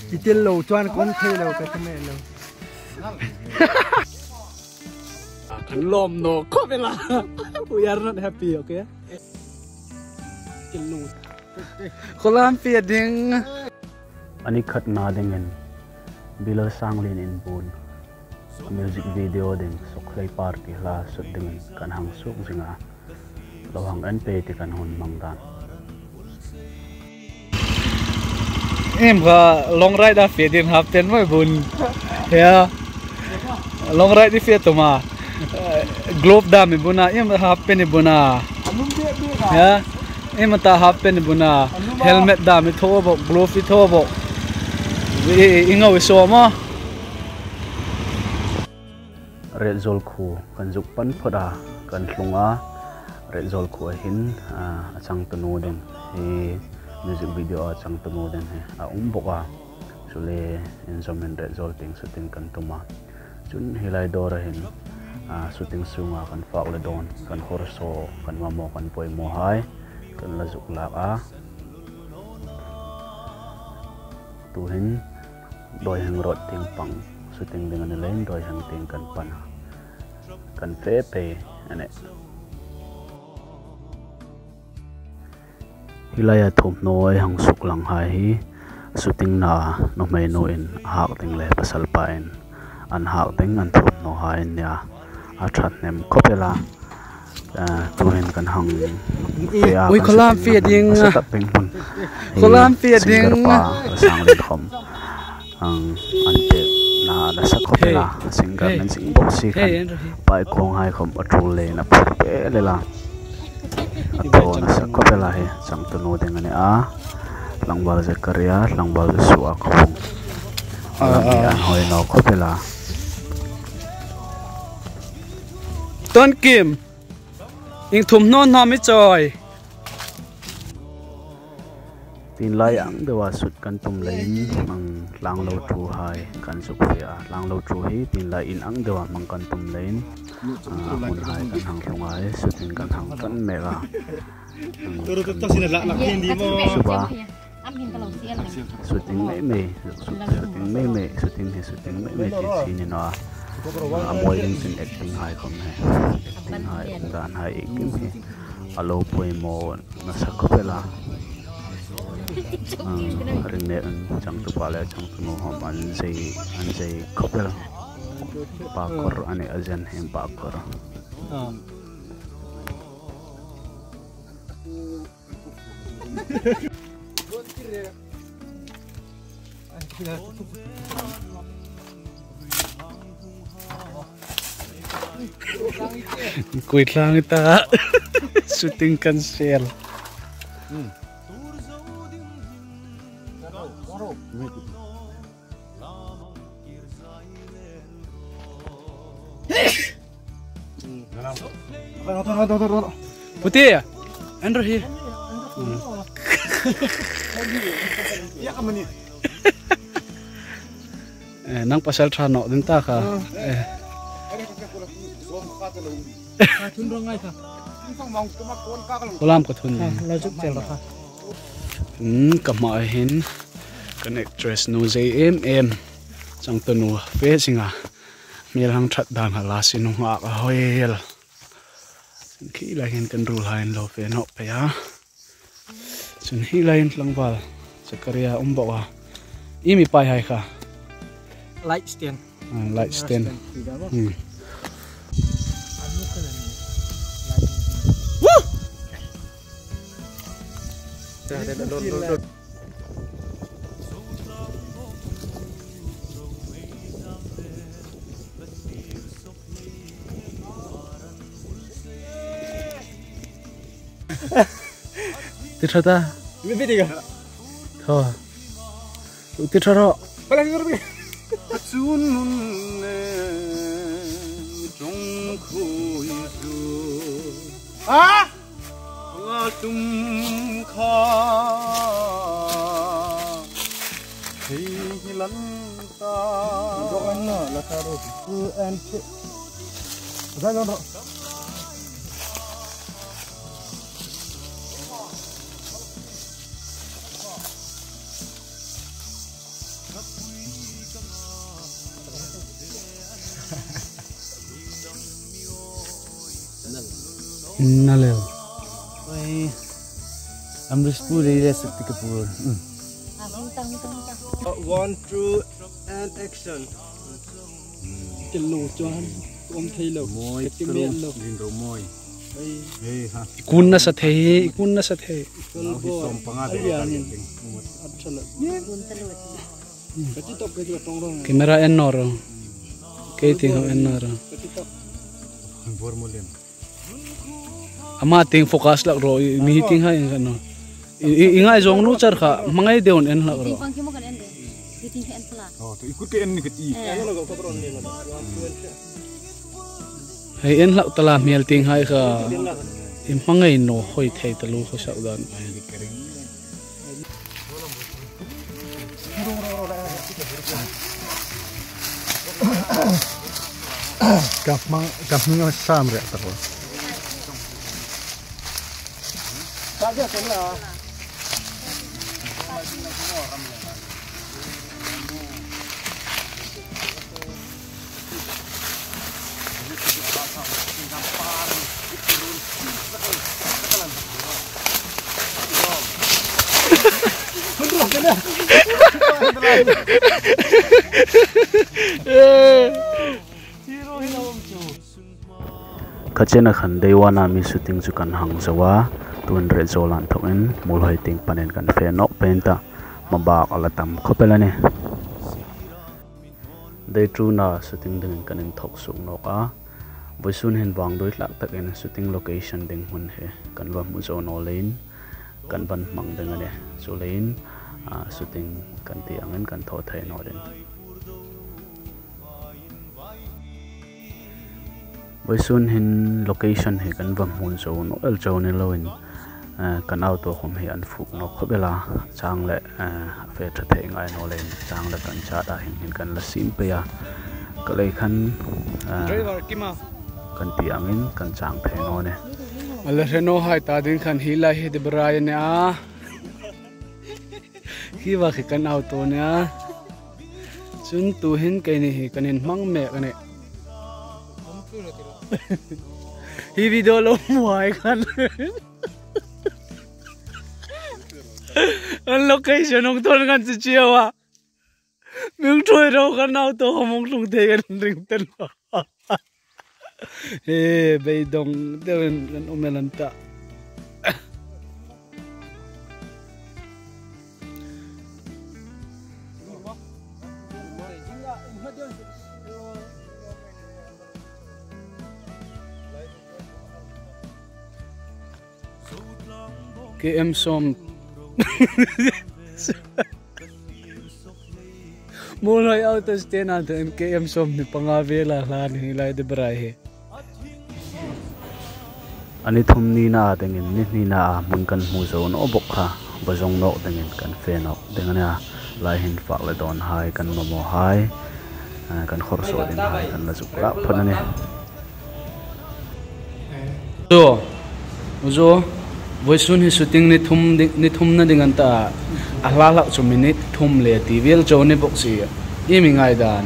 chỉ tiền lầu choan cũng thuê lầu cái thằng mẹ lầu khăn lom no có phải là we are not happy okay tiền lầuคนละเปียดดิงอันนี้ขัดนาดิงันบิลล์สังลินอินบูนมิวสิกวิดีโอดิงสุขไลปาร์ตี้ลาสุดดิงันกันหังสุกสิงะระหว่างอันเปติกันหุ่นมังดานเอ็มก็ลงไรด์ได้เฟียดินครับเป็นไม่บุญเฮียลงไรด์ที่เฟียตัวมากลบดามิบุญนะเอ็มครับเป็นบุญนะเฮียเอ็มตาครับเป็นบุญนะเฮลเมตดามิโทบอกกลบฟิโทบอกอิงเอาวิโซมาเรดโซลคูกันจุกปันพดากันลงอาเรดโซลคูหินจังตโนเดนฮีมิวสิกวิดีโอจังตโนเดนฮีบอกว่าสุเลอินสมินเรดโซลติงสุติงกันตุมาจุนฮิไลดอร์หินสุติงซุงกันฟากเลดอนกันฮอร์โซกันมาโมกันปอยโมไฮกันละจุกลากตูหินโดยหังรถติงปังสุติงdengan lainโดยหังติงกันปันกันเฟเปอันนี้ฮิลายทุบน้อยหังสุกหลังหายสุติงนาโนไม่โนอินหักติงเล่ปัสลปายอันหักติงอันทุบน้อยเนี่ยอาชัดเนมคบเวลาตัวเห็นกันหังเฟียอุ้ยคนละเฟียดิงสตับเป็นคนคนละเฟียดิงสังเล่นคมอันเจ็บน่าจะสักคบเวลาสิงกันนั้นสิงบอกสิกันไปคงให้คมอัตรูเลยนะพูดเป๊ะเลยล่ะตัวน่าสักคบเวลาเฮจังตัวโน้ตอย่างนี้หลังบอลจะกระยาหลังบอลจะสวะคงหลังนี้อันหอยนอกคบเวลาต้นกิมยิงทุ่มโน่นนอนไม่จอยตีนไล่อังเดี๋ยวสุดกันตุ่มเลยมังลังเราทูไฮกันสุกเฟียลังเราทูฮีตีนไล่อินอังเดี๋ยวมังกันตุ่มเลยมุนไฮกันหังลงไฮสุดกันหังกันเมล่าสุบะสุดไม่เมสุดไม่เมสุดไม่ที่ชีนี่นะอมวยลิงเป็นเอ็กติ้งไฮคอมเฮเอ็กติ้งไฮองค์การไฮเอ็กติ้งเฮอโลปุยโมนัสกเวลาเรื่องนี้จังตุปาเลจังตุโนหอมอันเจคบเวลาปากคอร์อันนี้อาจารย์เห็นปากคอร์กุยทางตาสุดติงกันเซลputih ya Andrew here ya kamu nih nang pasal trano din ta ka kolam ko thun la juk chel ra kamai hin connect dress no jmm chang tanu fe singa mel hang that dan hala sinu nga ka hoel khi la hin kan rul hain lo fe no pe ya chun hi lain tlangwal chakaria umba wa imi pai hai kha light stand Tiada. Ini dia. Thor. Tiada. Balik lagi. Sunun jongku itu. Ah? Ngasum kha. Hilan ta. Doan na lakaro. And. Jangan. Naleo. Oi. Ambil 10 dari resep 30. One, two, and action. Kilo chuan, om thei lo. Moi Katimet lo. lindro moi. Hey ha. Ikun na sa the. Som pangade Absolut. Kati top kati tong rong. Kamera enor. Kating enor. Kati top. Formulen. Ama ting focus lak ro meeting ha yang ano. Ingai zong nu char kha mangai deon en lak ro. Oh, tu ikut ke en ni keti. Ano ko kapron ni lo. One, two, and Hai en lak tala miel ting hai kha. Mangai no hoi thei talu kho sak dan. Kapmang sam rek terus. Saja kena. Kachena khan deiwana mi shooting chu kan hang zawa tun re zolan thokin mulhoi ting panen kan fe nok penta mabak alatam khopelane dei truna shooting ding kanin thok suk noka boisun hin wang doi tlak takin shooting location ding hun he kan wa mu zo no lein kan ban mang ding ane so lein shooting kan ti angin kan tho thai no den boisun hin location he kan wa mun zo no el zo ne loin kan auto khom he an fuk no khobela chang le fe tha thei ngai no len chang le kan cha da hin kan la sim pe ya ka lei khan Driver kima. kan ti angin kan chang thei no ne Ala reno hai ta din khan hila he de brayan ne a. Hi wa khi kan auto ne a. Chun tu hin kai ni hi kanin mang me kane. Hi video lo muai kan. An location ong ton kan chu chiawa. Ming thoi ro kan auto homong tung the kan ring ten. Hey, bay dong dewen kan umelanta. KM som. Mulai auto stand natin KM som ni pangavela lan hilay de brahe. ani thum ni na tengin ni na mun kan mu zo no bok kha bazong no tengin kan fe no dengania lai hin fa le don hai kan mo hai kan khor so den hai kan la zuk la phonane Uzo voisun hi shooting ni thum na dingan ta ahlala chu minute thum le tvl jo ne boxi imi ngai dan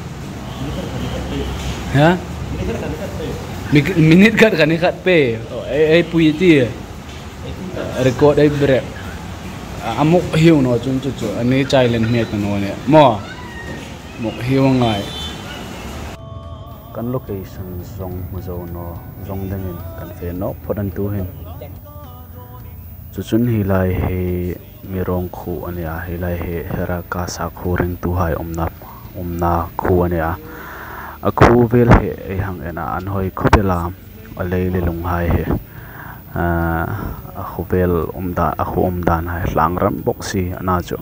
ha minute kat kan kat pe ai pui ti record ai bre amuk hiu no chun chu ani challenge me ta no ne mo mok hiu ngai kan location zong mu zo no zong dengin kan fe no phodan tu hin chuchun hi lai he mirong khu ania hi lai he hera ka sa khu reng tu hai omna khu ania a khu vel he e hang ena an hoi khopela a leile lung hai he a khu vel a khu omdan hai langram boxi ana chu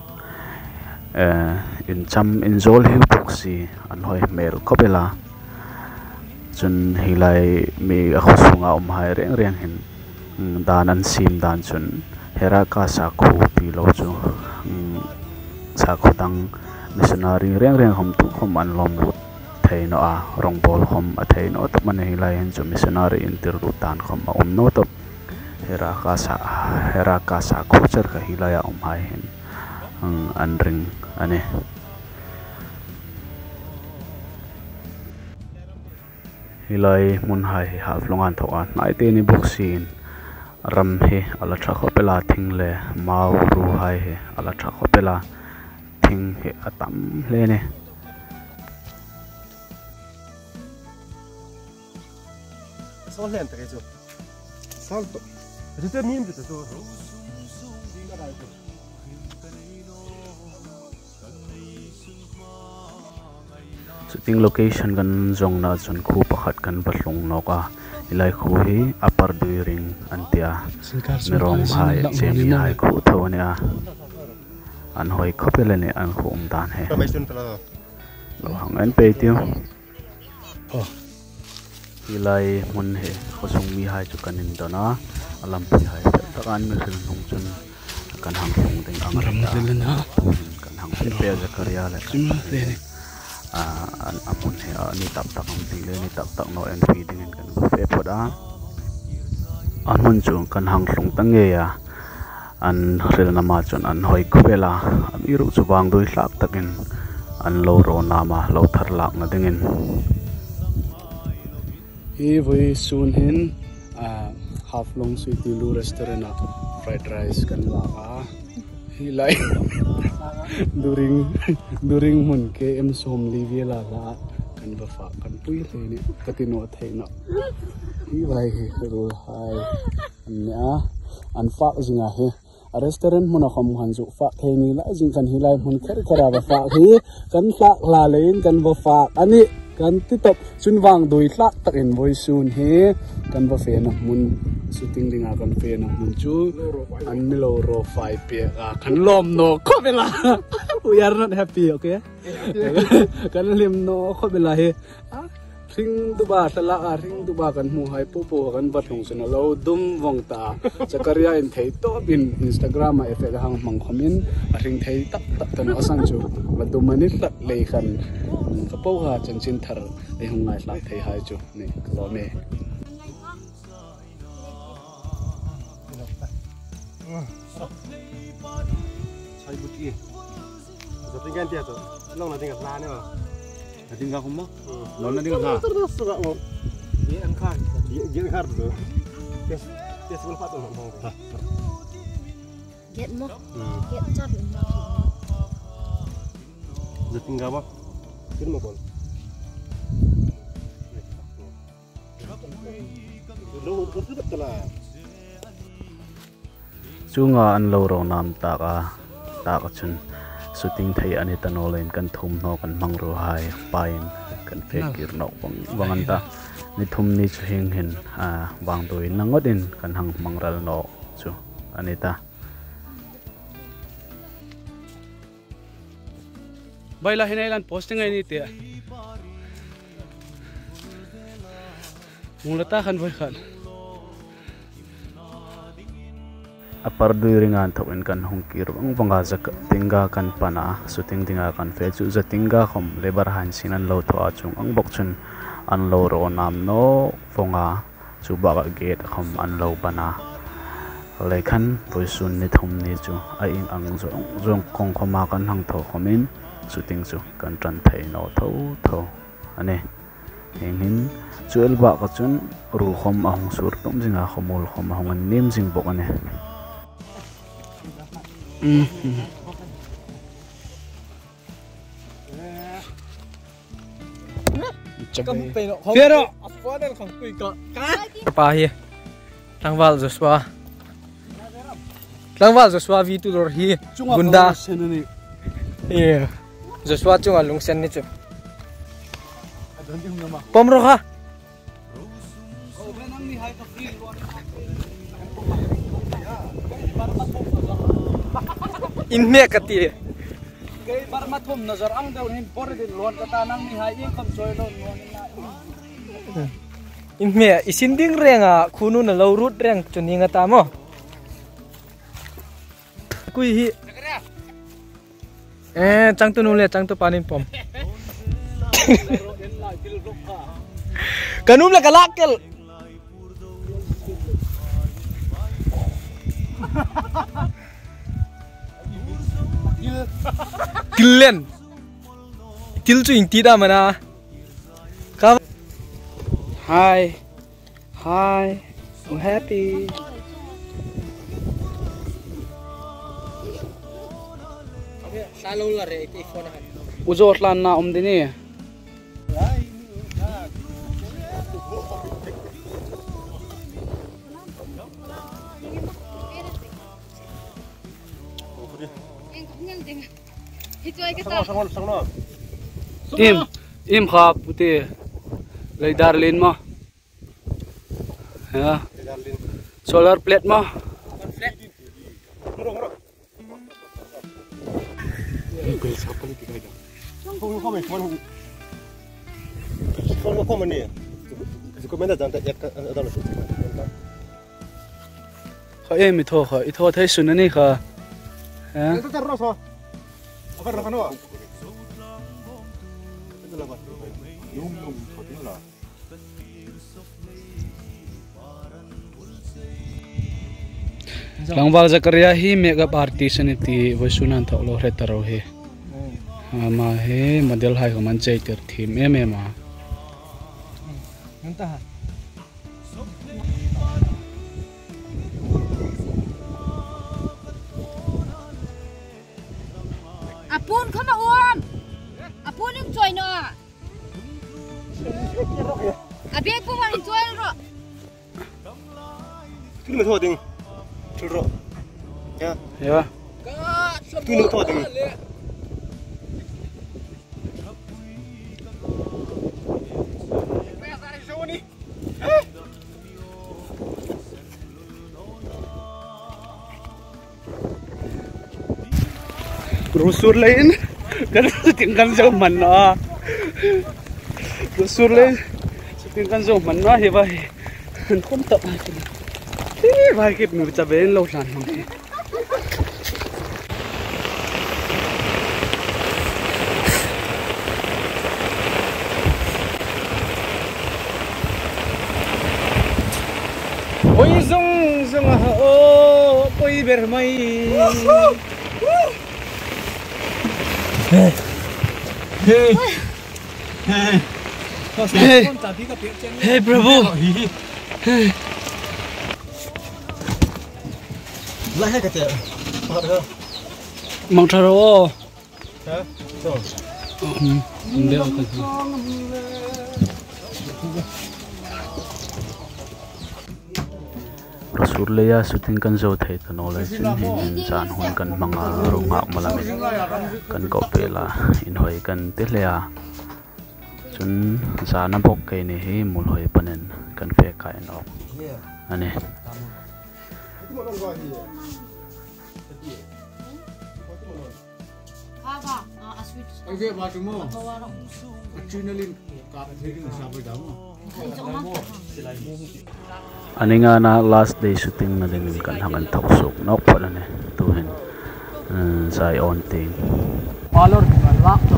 in cham in zol hi boxi an hoi mel khopela chun hi lai mi a khu sunga hai reng hin dan an sim dan chun hera ka sa khu pi lo chu sa khu tang missionary reng hom tu khom an lom lut thei no a rong bol khom a thei no to man hi lai hen chu missionary in tir lu tan khom a no to hera ka sa khu char ka hi lai a hai hen an ring ane hilai mun hai half longan thoka nai te ni boxin ram he ala tha khopela thing le mau ru hai he ala tha khopela thing he atam le ne Sol lenta cái chỗ. Salto. Itu tu mim tu tu. shooting location kan zong na chun khu pakhat kan batlung noka ilai khu hi upper during antia merong hai chemi hai khu thonia an hoi khopele ne an khum dan he lo hang an pe tiu ilai mun he khosung mi hai chu kanin dona alam pi hai takan mi sun hung chun kan hang hung ding ang ram na kan hang pe zakaria le an amun he ni tap tak ang tingle ni tap tak no and feeding kan fe poda anun chu kan hang hlung tange ya an rel na ma chon an hoi khubela am iru chu wang doi hlak takin an lo ro na ma lo thar lak na dingin hi voi sun hin half long sweet lu restaurant fried rice kan la hi lai during mun ke em som li la kan ba fa kan pui le ni katino theina hi lai he ro hai nya an fa zinga he a restaurant mun khom han zu fa theini la jing kan hi lai mun kher khara ba fa hi kan fa la lein kan ba fa ani kan ti top chun wang doi hlak takin voi sun he kan ba fe na mun shooting dinga kan fe na mun chu an milo ro 5 pe kan lom no ko bela we are not happy okay kan lim no ko bela he ring du ba tala ring du ba kan mu hai po kan ba thong sena lo dum wong ta chakaria in thei to bin Instagram ma efe hang mang khomin ring thei tak tan asang chu ma du mani tak le khan ka po ha chan chin thar le hung ngai lak thei hai chu ni lo me Sai buti. Jadi kan dia tu. Long nanti kat lana ni. tinggal kuma lo na tinggal ha Terus suka mau. Dia angkat. Dia angkat tu. Tes sebelum patut mau. Get mo. Get chat. Jadi tinggal apa? Kira mau kon. Lo tu betul lah. Chunga an lo ro nam ta ka chun shooting thai ani tanolen kan thum no kan mangro hai pain kan fekir no wangan ta ni thum ni chu hing hin wang doi nangodin kan hang mangral no chu anita baila hinailan posting ai ni te mulata kan voi khan apar dui ringan thoin kan hungkir banga jak tinga kan pana shooting tinga kan fe chu za tinga khom lebar han sinan lo tho achung ang bok chun an lo ro nam no fonga chu ba ga gate khom an lo pana le khan poisun ni thum ni chu ai ing ang zong kong khoma kan hang tho khomin shooting chu kan tran thei no tho ane hin chuel ba ka chun ru khom ahong sur tum jinga khomol khom ahong an nim jing bok ane Pero apa dah kau kui kau? Pa hi Langwal Joshua vi tu lor hi Gunda yeah Joshua chunga lungsen ni chu pomro kha in me kati cái bar ma thum nazar ang daw hin por din lon kata nang ni hai in kham soi lon na in me isin ding renga khunu na lo rut reng chuni nga ta mo kui hi chang tu nu le chang tu panin pom kanum la kalakel Killen Kil chu inti da mana ka Hi. Hi. I'm happy. Salo la re iti phone han. Uzot lan na dini. Im khap puti. Lay darlin mo. Ya. Solar plate mo. Kha em mi tho kha I tho thai sun ani kha. Ha. Langwal Zakaria hi makeup artist ani ti voisunan tholo retaro he. Ma he model hai ko man chei ter thim em ma. Nganta ha. Apun khama om. Apun im join no. Abi ko man join ro. Cứ thôi đừng. Chịu rồi. Nha. Ya. Cứ thôi đừng. Rusur lain kan tingkan jauh mana. Rusur lain tingkan jauh mana he bai. Không tập ai cái. Vai kịp mình chả bên lâu làn không thế. Oi zong zong ha o oi ber mai. Hey. Hey. Hey. Hey. Hey Prabhu. Hey. Lại hết cái chuyện. Bắt được. Mong tharo. Hả? Rồi. Đeo cái. Rasulullah shooting kan zo thei tano le chin hin chan hun kan manga runga malang kan ko pela in hoi kan te lea chun sana bok ke ni hi mul hoi panen kan fe kai no ane Aba, aswit. Oke, batu mo. Adrenaline ka thegin sabai daw mo. ani nga na last day shooting na din kan hangan taksok nok pa ne tu hin sai on ting Valor ngalak to.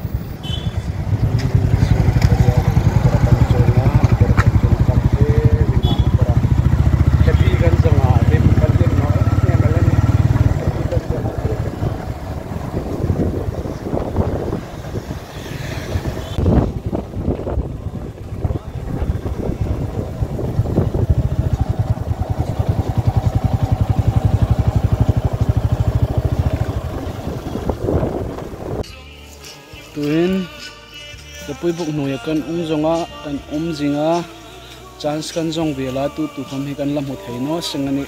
Tuin pui buk nuya kan zonga kan jinga chance kan zong vela tu khom hi kan lam hu theino singani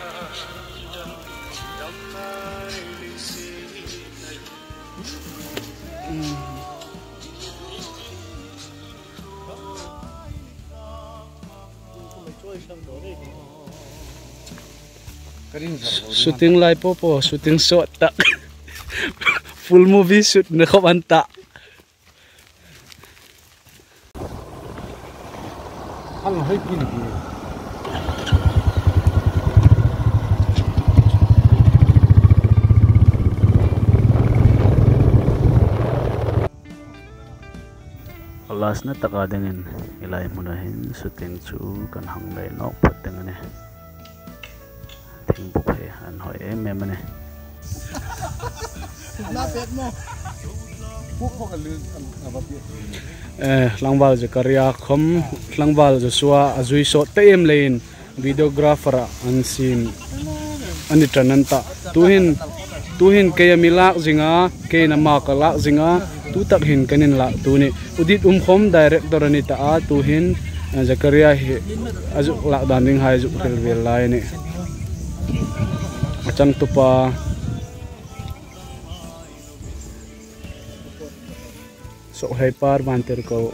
shooting lai po shooting shot tak full movie shoot na khop anta Hang hơi pin ki. alas na taka dingin ilay munahin shooting chu kan hang dai nok pateng ne thing bu phe an hoi em ne Na pet mo. Langbal Zakaria khom Langbal Joshua azui so tem lein videographer an sim ani trananta tuhin ke milak zinga ke nama kalak zinga tu tak hin kanin la tu ni udit khom director ani ta a tuhin Zakaria hi azuk lak danding hai azuk khilvel lai ni achang tupa so hai par banter ko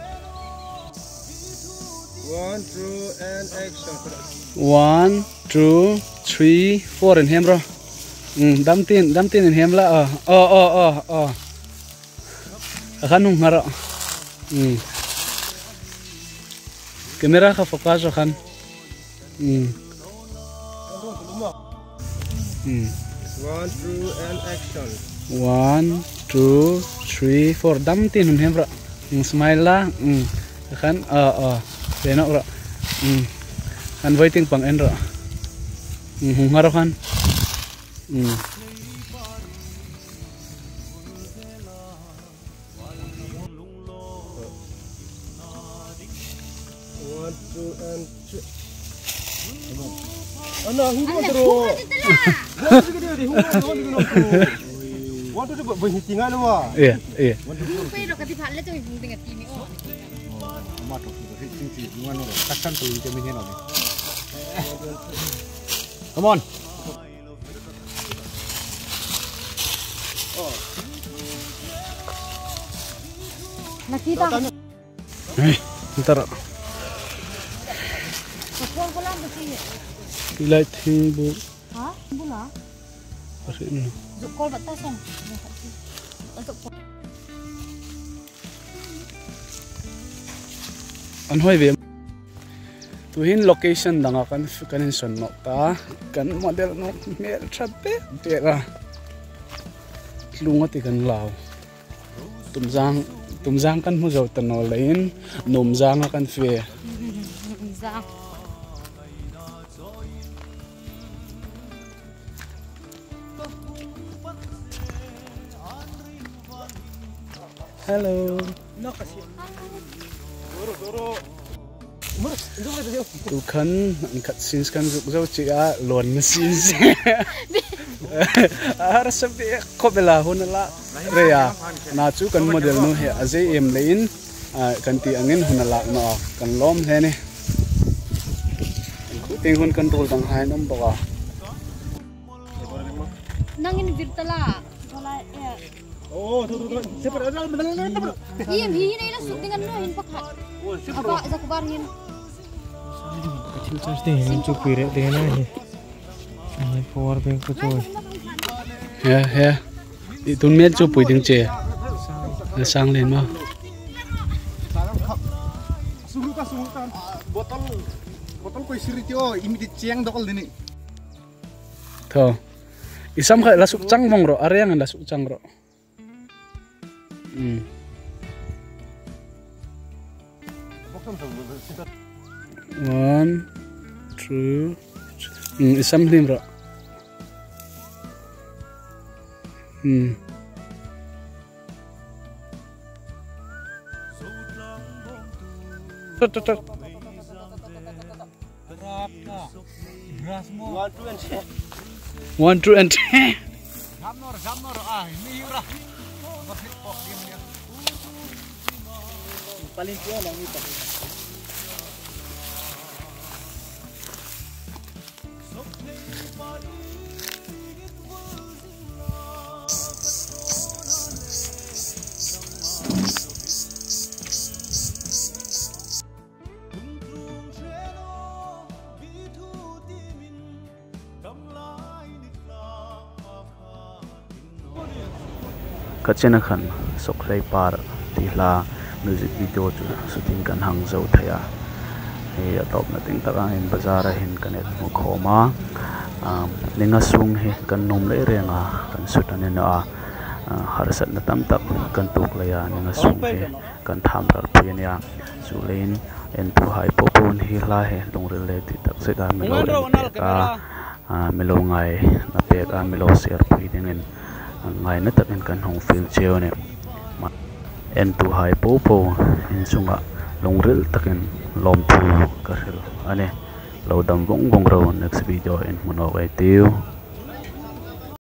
1, 2, and action. 1 2 3 4 and hemro dam tin in hem la akan nung ngaro kamera ka focus akan 1, 2, and action. 1 2 3 4 dam tin in hem bro smile la akan beno bro kan waiting pang en ro ngaro kan 1, 2, and 3. Ana hungo terus. Wantu gede di hungo wantu tu berhitungan apa? iya Pero kasi pala to yung tingat ini oh. Matok itu sing hungo takkan tu jaminnya nanti. Come on. Nakita. ntar Kapon ko lang kasi. light hing bu Ha? Bula? asin Zukol batasan. an hoi ve tuhin location danga kan son no ta kan model no mel trape tera lunga ti kan law tumjang kan mu zo tano lein numjang kan fe Za. hello No kasi. Doro. tu kan kat scenes kan zo chi a lon na scenes ar sab de ko bela hunala reya na chu kan model no he azai em lein kan ti angin hunala no kan lom he ne ting hun control dang hai nom ba Nangin virtala. Wala ya. Oh, tu. Siapa ada benar. Iya, hina ina sutingan no hin pakhat. Apa za kabar hin? Kecil charge deh, ini cukup pirek deh nih. Ini power bank ko to. ya itu mel chu pui ding che sang lên ma Sungguh botol koi siri tio ini di ciang dokol dini. tho isam kha lasuk chang mong ro aryang lasuk chang ro 1 2 isam lim ro tot 1 2 and Jamnor ini ura. Paling tua lang ito. kachena khan soklai par tila music video chu shooting kan hangzo thaya he atop na ting taka in bazar hin kanet mo khoma linga sung he kan nom le renga kan shoot an na harsat na tam tak kan tuk laya linga sung he kan tham rar phian ya chulein en tu hai popon hi la he longrel le ti tak se ga melo ka melo ngai na pe ka melo share pui dingin ngai na takin kan hong feel cheo ne en tu hai po in sunga longril takin lom thu ka hril ane lo dam vong ro next video in muno kai tiu